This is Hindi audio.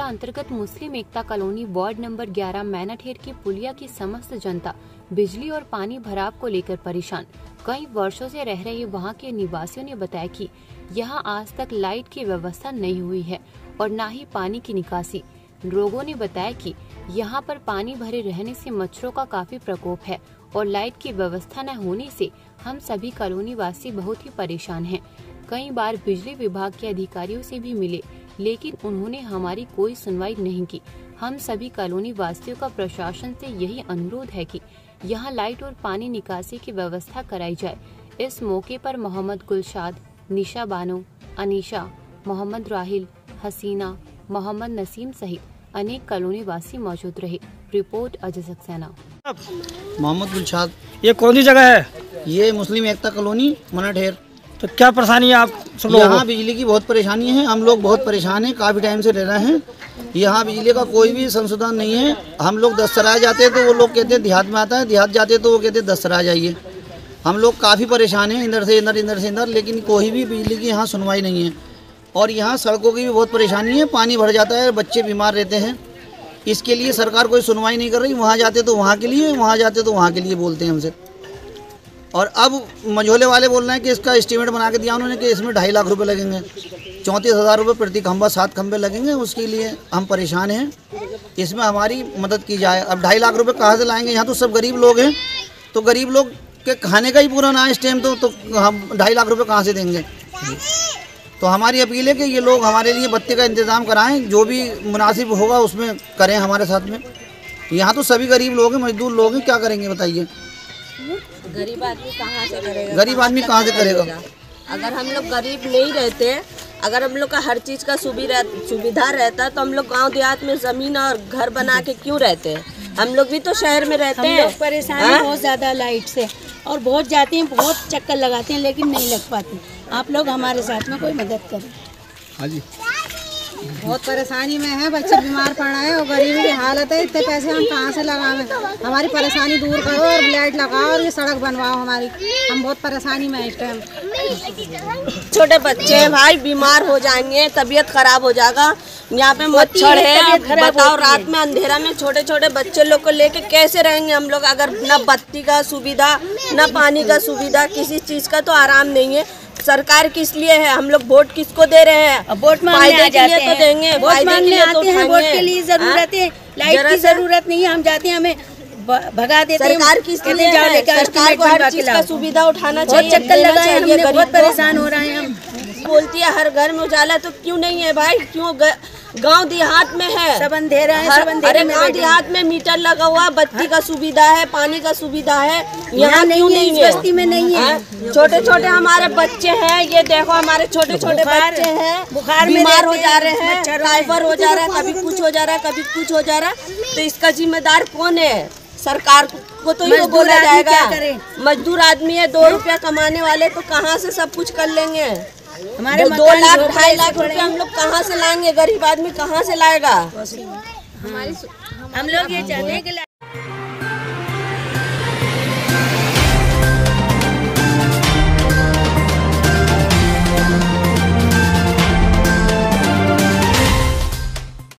अंतर्गत मुस्लिम एकता कॉलोनी वार्ड नंबर 11 मैनाठेर की पुलिया की समस्त जनता बिजली और पानी भराव को लेकर परेशान। कई वर्षों से रह रहे वहां के निवासियों ने बताया कि यहां आज तक लाइट की व्यवस्था नहीं हुई है और न ही पानी की निकासी। लोगों ने बताया कि यहां पर पानी भरे रहने से मच्छरों का काफी प्रकोप है और लाइट की व्यवस्था न होने से हम सभी कॉलोनी वासी बहुत ही परेशान हैं। कई बार बिजली विभाग के अधिकारियों से भी मिले, लेकिन उन्होंने हमारी कोई सुनवाई नहीं की। हम सभी कॉलोनी वासियों का प्रशासन से यही अनुरोध है कि यहाँ लाइट और पानी निकासी की व्यवस्था कराई जाए। इस मौके पर मोहम्मद गुलशाद, निशा बानो, अनीशा, मोहम्मद राहिल, हसीना, मोहम्मद नसीम सहित अनेक कॉलोनी वासी मौजूद रहे। रिपोर्ट अजय सक्सेना। मोहम्मद गुलशाद। ये कौन सी जगह है? ये मुस्लिम एकता कॉलोनी मैनाठेर। तो क्या परेशानी है आप सब लोगों को? यहाँ बिजली की बहुत परेशानी है। हम लोग बहुत परेशान हैं, काफ़ी टाइम से रह रहे हैं। यहाँ बिजली का कोई भी संशोधन नहीं है। हम लोग दस्तराय जाते हैं तो वो लोग कहते हैं देहात में आता है, देहात जाते हैं तो वो कहते हैं दस्तराय जाइए। हम लोग काफ़ी परेशान हैं, इधर से इधर, इधर से इधर, लेकिन कोई भी बिजली की यहाँ सुनवाई नहीं है। और यहाँ सड़कों की भी बहुत परेशानी है, पानी भर जाता है, बच्चे बीमार रहते हैं। इसके लिए सरकार कोई सुनवाई नहीं कर रही। वहाँ जाते तो वहाँ के लिए, वहाँ जाते तो वहाँ के लिए बोलते हैं हमसे। और अब मंझोले वाले बोल रहे हैं कि इसका एस्टीमेट बना के दिया उन्होंने कि इसमें 2.5 लाख रुपए लगेंगे, 34,000 रुपये प्रति खंबा, 7 खंबे लगेंगे। उसके लिए हम परेशान हैं, इसमें हमारी मदद की जाए। अब 2.5 लाख रुपए कहाँ से लाएंगे? यहाँ तो सब गरीब लोग हैं, तो गरीब लोग के खाने का ही पूरा ना इस टाइम तो हम 2.5 लाख रुपये कहाँ से देंगे? तो हमारी अपील है कि ये लोग हमारे लिए बत्ती का इंतज़ाम कराएं, जो भी मुनासिब होगा उसमें करें हमारे साथ में। यहाँ तो सभी गरीब लोग हैं, मजदूर लोग हैं, क्या करेंगे बताइए? गरीब आदमी कहाँ से करेगा? गरीब आदमी कहाँ से करेगा? अगर हम लोग गरीब नहीं रहते, अगर हम लोग का हर चीज़ का सुविधा रहता तो हम लोग गांव देहात में ज़मीन और घर बना के क्यों रहते हैं? हम लोग भी तो शहर में रहते हैं। परेशानी बहुत ज़्यादा लाइट से और बहुत जाती हैं, बहुत चक्कर लगाते हैं, लेकिन नहीं लग पाती। आप लोग हमारे साथ में कोई मदद करें। हाँ जी, बहुत परेशानी में है, बच्चे बीमार पड़ रहे हैं और गरीबी की हालत है। इतने पैसे हम कहाँ से लगावें? हमारी परेशानी दूर करो और लाइट लगाओ और ये सड़क बनवाओ हमारी। हम बहुत परेशानी में इस टाइम। छोटे बच्चे भाई बीमार हो जाएंगे, तबीयत खराब हो जाएगा। यहाँ पे मच्छर है, बताओ रात में अंधेरा में छोटे छोटे बच्चे लोग को लेके कैसे रहेंगे हम लोग? अगर न बत्ती का सुविधा, न पानी का सुविधा, किसी चीज़ का तो आराम नहीं है। सरकार किस लिए है? हम लोग वोट किसको दे रहे हैं? वोट मांगने के लिए तो देंगे, फायदे के लिए तो आते हैं। वोट के लिए जरूरत है, लाइट की जरूरत नहीं है। हम जाते हैं, हमें भगा देते हैं। सरकार किस लिए है? सरकार को हर चीज का सुविधा उठाना चाहिए। चक्कर लगाए, हमने बहुत परेशान हो रहे हैं। हम बोलती है हर घर में उजाला, तो क्यों नहीं है भाई? क्यों गांव देहात में है सब अंधेरा है, सब अंधेरे में। गांव देहात में मीटर लगा हुआ, बत्ती का सुविधा है, पानी का सुविधा है, यहाँ क्यों नहीं है? बस्ती में नहीं है। छोटे छोटे हमारे बच्चे हैं, ये देखो हमारे छोटे छोटे बच्चे हैं, बुखार बीमार हो जा रहे हैं, टाइफाइड हो जा रहा है, कभी कुछ हो जा रहा है, कभी कुछ हो जा रहा है। तो इसका जिम्मेदार कौन है? सरकार को तो ये बोला जाएगा। मजदूर आदमी है, 2 रुपया कमाने वाले, तो कहाँ से सब कुछ कर लेंगे? हमारे 2 लाख 2.5 लाख रुपए हम लोग कहाँ से लाएंगे? गरीब आदमी कहाँ से लाएगा? हम लोग ये चाहते हैं कि